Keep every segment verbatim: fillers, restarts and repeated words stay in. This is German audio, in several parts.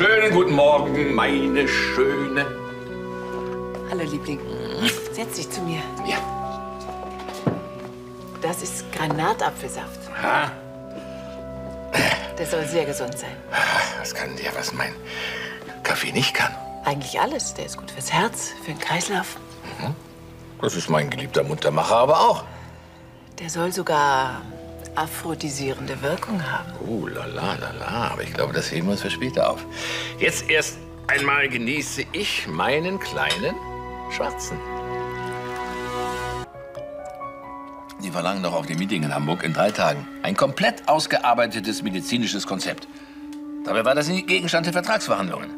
Schönen guten Morgen, meine Schöne. Hallo, Liebling. Setz dich zu mir. Ja. Das ist Granatapfelsaft. Ha? Der soll sehr gesund sein. Was kann der, was mein Kaffee nicht kann? Eigentlich alles. Der ist gut fürs Herz, für den Kreislauf. Mhm. Das ist mein geliebter Muntermacher aber auch. Der soll sogar aphrodisierende Wirkung haben. Oh, lala, lala. Aber ich glaube, das heben wir uns für später auf. Jetzt erst einmal genieße ich meinen kleinen Schwarzen. Sie verlangen doch auf dem Meeting in Hamburg in drei Tagen ein komplett ausgearbeitetes medizinisches Konzept. Dabei war das nie Gegenstand der Vertragsverhandlungen.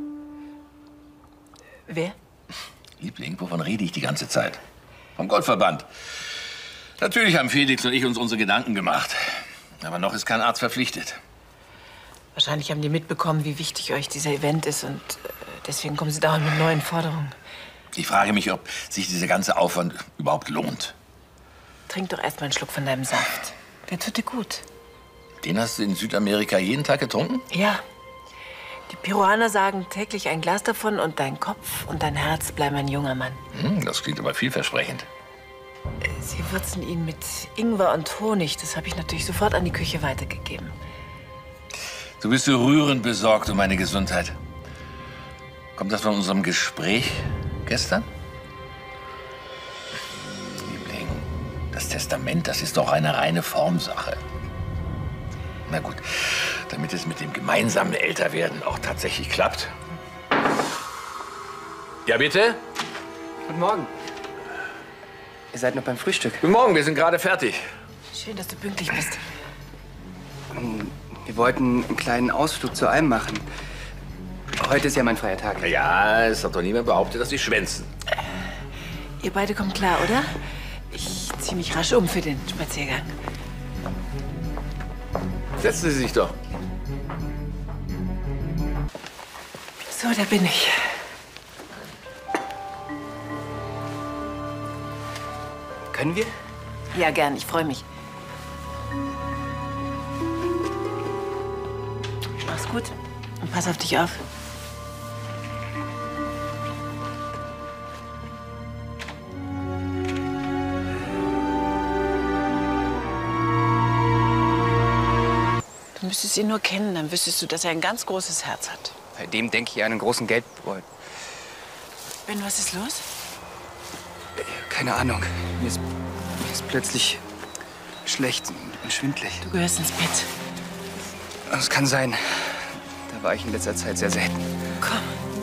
Wer? Liebling, wovon rede ich die ganze Zeit? Vom Golfverband. Natürlich haben Felix und ich uns unsere Gedanken gemacht. Aber noch ist kein Arzt verpflichtet. Wahrscheinlich haben die mitbekommen, wie wichtig euch dieser Event ist. Und äh, deswegen kommen sie dauernd mit neuen Forderungen. Ich frage mich, ob sich dieser ganze Aufwand überhaupt lohnt. Trink doch erst mal einen Schluck von deinem Saft. Der tut dir gut. Den hast du in Südamerika jeden Tag getrunken? Ja. Die Peruaner sagen täglich ein Glas davon und dein Kopf und dein Herz bleiben ein junger Mann. Hm, das klingt aber vielversprechend. Sie würzen ihn mit Ingwer und Honig. Das habe ich natürlich sofort an die Küche weitergegeben. Du bist so rührend besorgt um meine Gesundheit. Kommt das von unserem Gespräch gestern? Liebling, das Testament, das ist doch eine reine Formsache. Na gut, damit es mit dem gemeinsamen Älterwerden auch tatsächlich klappt. Ja, bitte? Guten Morgen. Ihr seid noch beim Frühstück. Guten Morgen, wir sind gerade fertig. Schön, dass du pünktlich bist. Wir wollten einen kleinen Ausflug zur Alm machen. Heute ist ja mein freier Tag. Ja, es hat doch niemand behauptet, dass sie schwänzen. Ihr beide kommt klar, oder? Ich ziehe mich rasch um für den Spaziergang. Setzen Sie sich doch. So, da bin ich. Können wir? Ja, gern. Ich freue mich. Mach's gut und pass auf dich auf. Du müsstest ihn nur kennen, dann wüsstest du, dass er ein ganz großes Herz hat. Bei dem denke ich an einen großen Geldbeutel. Ben, was ist los? Keine Ahnung. Mir ist, mir ist plötzlich schlecht und schwindelig. Du gehörst ins Bett. Das kann sein. Da war ich in letzter Zeit sehr selten. Komm.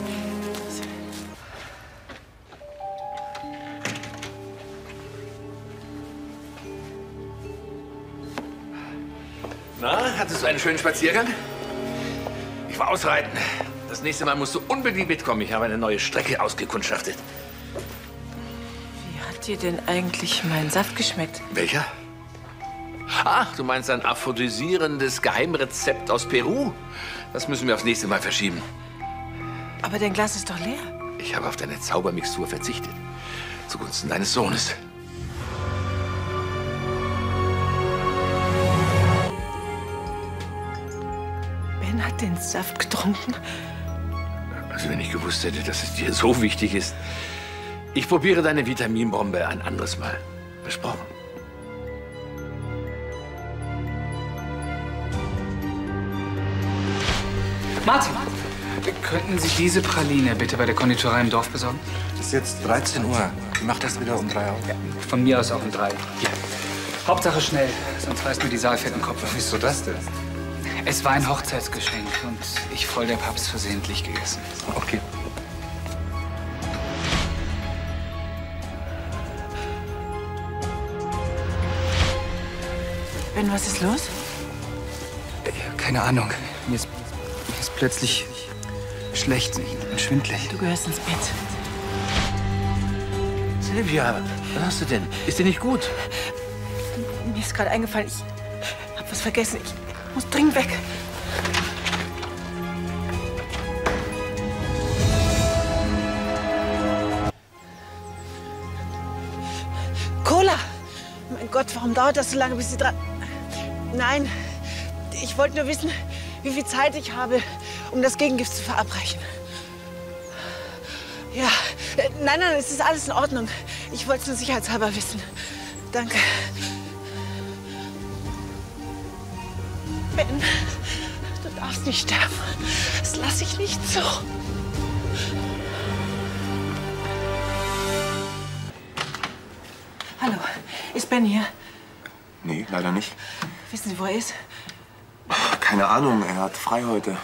Na, hattest du einen schönen Spaziergang? Ich war ausreiten. Das nächste Mal musst du unbedingt mitkommen. Ich habe eine neue Strecke ausgekundschaftet. Wie hat dir denn eigentlich mein Saft geschmeckt? Welcher? Ach, du meinst ein aphrodisierendes Geheimrezept aus Peru? Das müssen wir aufs nächste Mal verschieben. Aber dein Glas ist doch leer. Ich habe auf deine Zaubermixtur verzichtet. Zugunsten deines Sohnes. Ben hat den Saft getrunken. Also wenn ich gewusst hätte, dass es dir so wichtig ist. Ich probiere deine Vitaminbombe ein anderes Mal. Versprochen. Martin, könnten Sie diese Praline bitte bei der Konditorei im Dorf besorgen? Es ist jetzt dreizehn Uhr. Ich mach das wieder um drei auf. Ja, von mir aus auch um drei. Hier. Hauptsache schnell, sonst reißt mir die Saalfett im Kopf. Wieso das denn? Es war ein Hochzeitsgeschenk und ich voll der Papst versehentlich gegessen. Okay. Ben, was ist los? Keine Ahnung. Mir ist, mir ist plötzlich schlecht und schwindelig. Du gehörst ins Bett. Silvia, was hast du denn? Ist dir nicht gut? Mir ist gerade eingefallen, ich hab was vergessen. Ich muss dringend weg. Cola! Mein Gott, warum dauert das so lange, bis Sie dran... Nein, ich wollte nur wissen, wie viel Zeit ich habe, um das Gegengift zu verabreichen. Ja, äh, nein, nein, es ist alles in Ordnung. Ich wollte es nur sicherheitshalber wissen. Danke. Ben, du darfst nicht sterben. Das lasse ich nicht zu. Hallo, ist Ben hier? Nee, leider nicht. Wissen Sie, wo er ist? Keine Ahnung, er hat frei heute.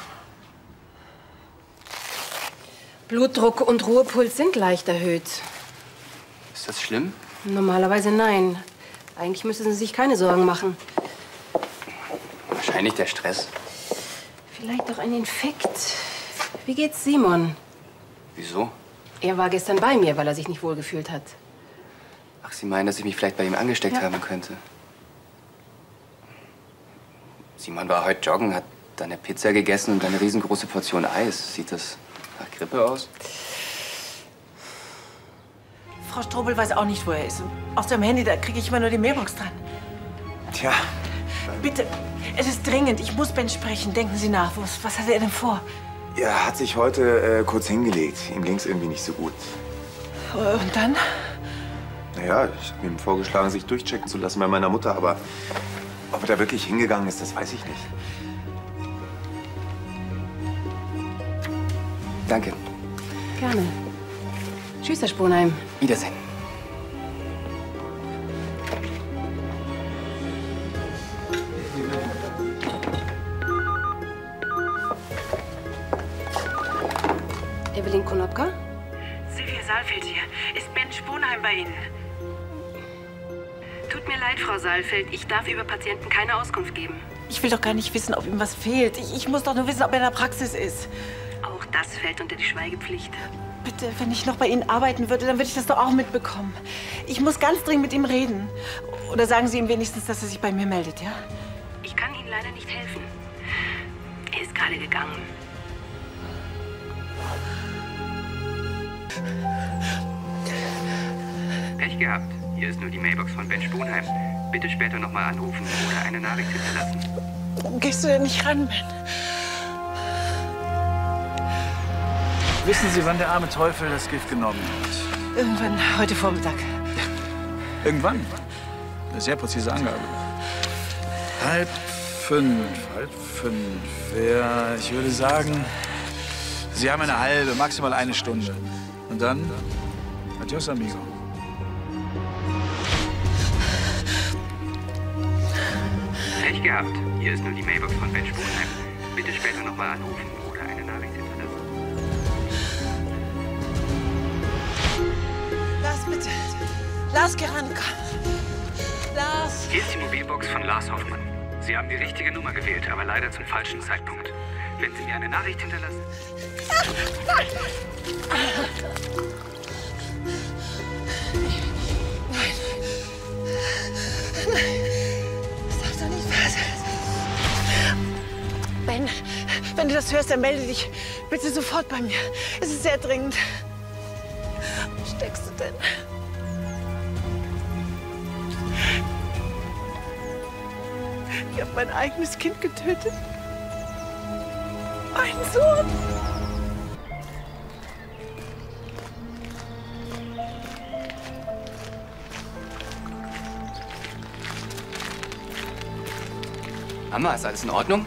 Blutdruck und Ruhepuls sind leicht erhöht. Ist das schlimm? Normalerweise nein. Eigentlich müssen Sie sich keine Sorgen machen. Wahrscheinlich der Stress. Vielleicht auch ein Infekt. Wie geht's Simon? Wieso? Er war gestern bei mir, weil er sich nicht wohlgefühlt hat. Ach, Sie meinen, dass ich mich vielleicht bei ihm angesteckt Ja. haben könnte? Simon war heute joggen, hat dann eine Pizza gegessen und eine riesengroße Portion Eis. Sieht das nach Grippe aus? Frau Strobel weiß auch nicht, wo er ist. Und auf seinem Handy, da kriege ich immer nur die Mailbox dran. Tja, Bitte, es ist dringend. Ich muss Ben sprechen. Denken Sie nach. Was, was hat er denn vor? er hat sich heute äh, kurz hingelegt. Ihm ging's irgendwie nicht so gut. Und dann? Naja, ich habe ihm vorgeschlagen, sich durchchecken zu lassen bei meiner Mutter, aber ob er da wirklich hingegangen ist, das weiß ich nicht. Danke. Gerne. Tschüss, Herr Sponheim. Wiedersehen. Evelyn Konopka? Silvia Saalfeld hier. Ist Ben Sponheim bei Ihnen? Tut mir leid, Frau Saalfeld. Ich darf über Patienten keine Auskunft geben. Ich will doch gar nicht wissen, ob ihm was fehlt. Ich, ich muss doch nur wissen, ob er in der Praxis ist. Auch das fällt unter die Schweigepflicht. Bitte, wenn ich noch bei Ihnen arbeiten würde, dann würde ich das doch auch mitbekommen. Ich muss ganz dringend mit ihm reden. Oder sagen Sie ihm wenigstens, dass er sich bei mir meldet, ja? Ich kann Ihnen leider nicht helfen. Er ist gerade gegangen. Pech gehabt. Hier ist nur die Mailbox von Ben Sponheim. Bitte später noch mal anrufen oder eine Nachricht hinterlassen. Warum gehst du denn nicht ran, Ben? Wissen Sie, wann der arme Teufel das Gift genommen hat? Irgendwann heute Vormittag. Irgendwann. Eine sehr präzise Angabe. Halb fünf, halb fünf. Ja, ich würde sagen, Sie haben eine halbe, maximal eine Stunde. Und dann, adios, amigo. Pech gehabt. Hier ist nur die Mailbox von Ben Sponheim. Bitte später noch mal anrufen oder eine Nachricht hinterlassen. Lars, bitte. Lars, geh ran, komm. Lars. Hier ist die Mobilbox von Lars Hoffmann. Sie haben die richtige Nummer gewählt, aber leider zum falschen Zeitpunkt. Wenn Sie mir eine Nachricht hinterlassen... Nein. Nein. Das darf doch nicht wahr sein. Ben, wenn du das hörst, dann melde dich bitte sofort bei mir. Es ist sehr dringend. Wo steckst du denn? Ich habe mein eigenes Kind getötet. Mein Sohn. Mama, ist alles in Ordnung?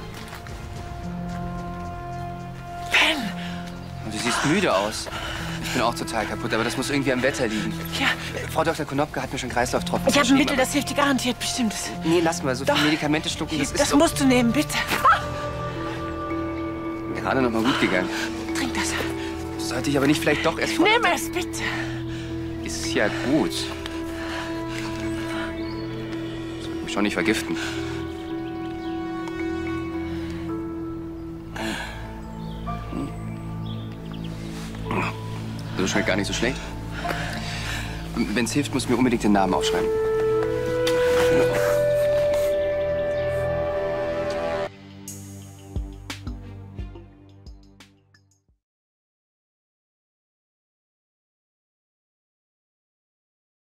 Ben! Du siehst müde aus. Ich bin auch total kaputt, aber das muss irgendwie am Wetter liegen. Ja. Frau Doktor Konopka hat mir schon Kreislauftropfen Ich habe ein verschrieben, Mittel, das hilft dir garantiert, bestimmt. aber- Nee, lass mal. So Doch. viele Medikamente schlucken, das ist Das so musst du nehmen, bitte. gerade noch mal gut gegangen. Trink das. Sollte ich aber nicht vielleicht doch erst... Nimm es, bitte. Ist ja gut. Sollte mich schon nicht vergiften. Das schmeckt gar nicht so schlecht. Wenn es hilft, musst du mir unbedingt den Namen aufschreiben.